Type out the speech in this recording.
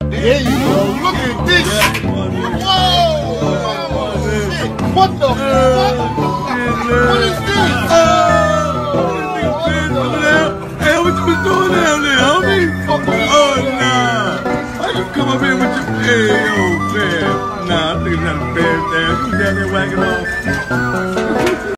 There you go. Look at this. Whoa! Shit. What the fuck? What is this?